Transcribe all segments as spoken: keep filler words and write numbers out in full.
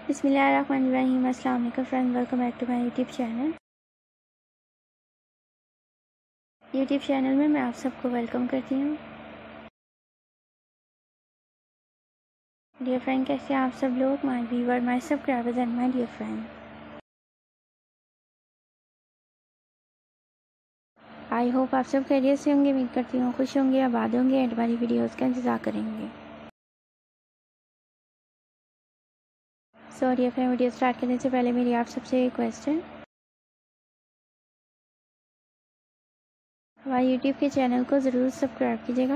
बिस्मिल्लाहिर्रहमानिर्रहीम। अस्सलाम वालेकुम friend, welcome back to my YouTube channel. YouTube channel में मैं आप सबको वेलकम करती हूँ। डियर फ्रेंड, कैसे हैं आप सब लोग? My viewer, my subscribers and my dear friend, I hope आप सब खैरियत से होंगे। उम्मीद करती हूँ खुश होंगे, आबाद होंगे एंड हमारी वीडियोज़ का इंतज़ार करेंगे। So dear friend, video start करने से पहले मेरी आप सबसे एक क्वेश्चन, हमारे यूट्यूब के चैनल को ज़रूर सब्सक्राइब कीजिएगा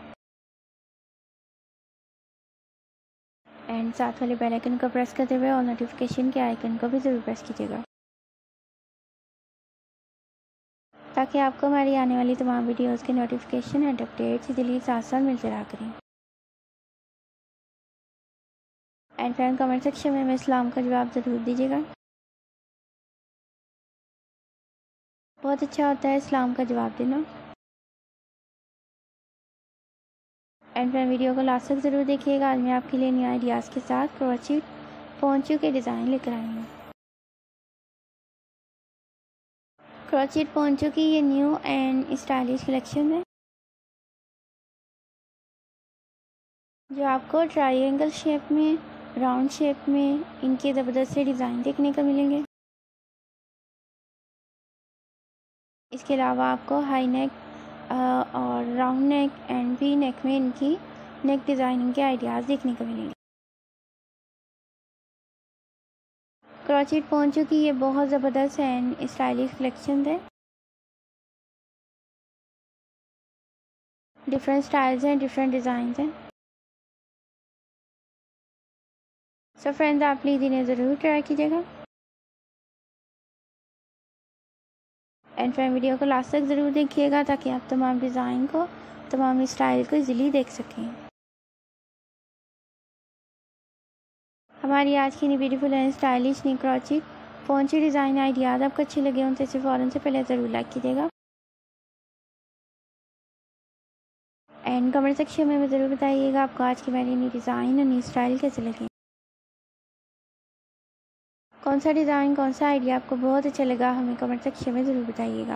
एंड साथ वाले बेल आइकन को प्रेस करते हुए और नोटिफिकेशन के आइकन को भी ज़रूर प्रेस कीजिएगा, ताकि आपको हमारी आने वाली तमाम वीडियोज़ के नोटिफिकेशन एंड अपडेट्स इजीली साथ साथ मिलते रहा करें। एंड फ्रेंड, कमेंट सेक्शन में हमें इस्लाम का जवाब ज़रूर दीजिएगा। बहुत अच्छा होता है इस्लाम का जवाब देना। एंड फ्रेंड, वीडियो को लास्ट तक ज़रूर देखिएगा। आज मैं आपके लिए नए आइडियाज़ के साथ क्रोचेट पोंचू के डिज़ाइन लेकर आई हूँ। क्रोचेट पोंचू की ये न्यू एंड स्टाइलिश कलेक्शन है, जो आपको ट्रायंगल शेप में, राउंड शेप में इनके ज़बरदस्त से डिज़ाइन देखने को मिलेंगे। इसके अलावा आपको हाई नेक और round neck and V neck में इनकी नेक डिज़ाइनिंग के आइडियाज़ देखने को मिलेंगे। क्रोचेट पोंचू की ये बहुत ज़बरदस्त एंड स्टाइलिश कलेक्शन है। डिफरेंट स्टाइल्स हैं, डिफरेंट डिज़ाइन हैं। सो फ्रेंड्स, आप प्लीज़ इन्हें ज़रूर ट्राई कीजिएगा एंड फ्रेंड, वीडियो को लास्ट तक ज़रूर देखिएगा ताकि आप तमाम डिज़ाइन को, तमाम स्टाइल को इजीली देख सकें। हमारी आज की new beautiful and stylish new crochet poncho design ideas आपको अच्छे लगे हों तो इसे फ़ौरन से पहले ज़रूर लाइक कीजिएगा एंड कमेंट सेक्शन में ज़रूर बताइएगा आपको आज की मेरी न्यू डिज़ाइन और न्यू स्टाइल कैसे लगे। कौन सा डिज़ाइन, कौन सा आइडिया आपको बहुत अच्छा लगा, हमें कमेंट सेक्शन में ज़रूर बताइएगा।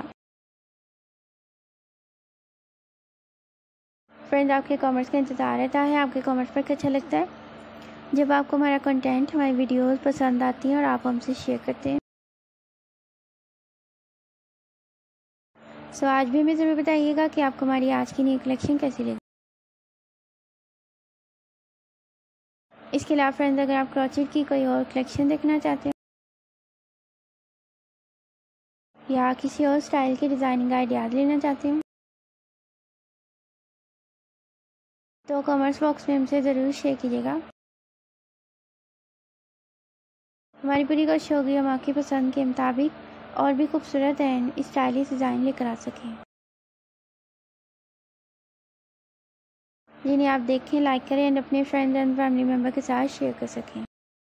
फ्रेंड्स, आपके कमेंट्स का इंतज़ार रहता है। आपके कमेंट्स पर अच्छा लगता है जब आपको हमारा कंटेंट, हमारी वीडियोस पसंद आती हैं और आप हमसे शेयर करते हैं। सो आज भी हमें ज़रूर बताइएगा कि आपको हमारी आज की न्यू कलेक्शन कैसी लगी। इसके अलावा फ्रेंड्स, अगर आप क्रोचेट की कोई और कलेक्शन देखना चाहते हैं या किसी और स्टाइल के डिज़ाइनिंग आइडियाज़ लेना चाहते हैं तो कमेंट्स बॉक्स में हमसे ज़रूर शेयर कीजिएगा। हमारी पूरी कोशिश होगी हम आपकी पसंद के मुताबिक और भी खूबसूरत एंड स्टाइलिश डिज़ाइन लेकर आ सकें, जिन्हें आप देखें, लाइक करें एंड अपने फ्रेंड्स एंड फैमिली मेम्बर के साथ शेयर कर सकें।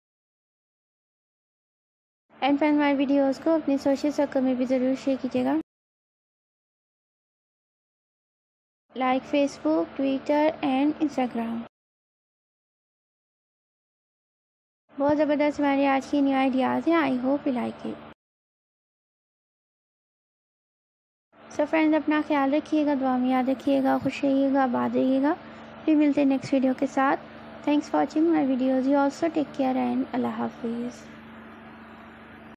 एंड फ्रेंड, हमारी वीडियोस को अपने सोशल सर्कल में भी ज़रूर शेयर कीजिएगा, like Facebook, Twitter and Instagram. बहुत ज़बरदस्त हमारे आज की न्यू आइडियाज़ हैं। I hope you like it. So friends, अपना ख्याल रखिएगा, दुआ में याद रखिएगा, खुश रहिएगा, आबाद रहिएगा। फिर मिलते हैं नेक्स्ट वीडियो के साथ। Thanks for watching my videos. You also take care and अल्लाह हाफिज़।